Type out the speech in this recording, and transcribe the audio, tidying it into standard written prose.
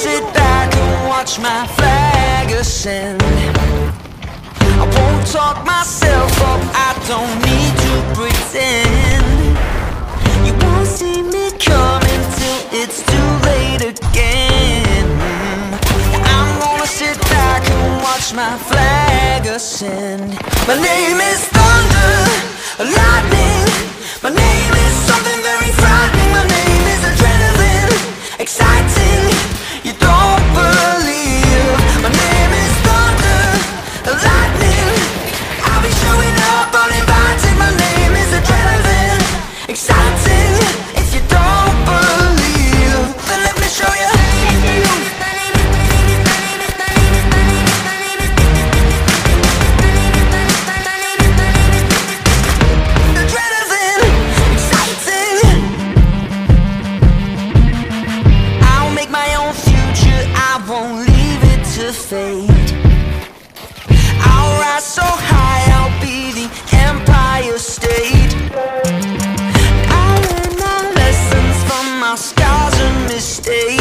sit back and watch my flag ascend. I won't talk myself up, I don't need to pretend. You won't see me coming till it's too late again. I'm gonna sit back and watch my flag ascend. My name is thunder, lightning. My name is something very frightening. My name is adrenaline, exciting. You don't believe. My name is thunder, lightning. I'll be showing up uninvited. My name is adrenaline, exciting. If you don't believe, then let me show you. Fate. I'll rise so high, I'll be the Empire State. I learned my lessons from my scars and mistakes.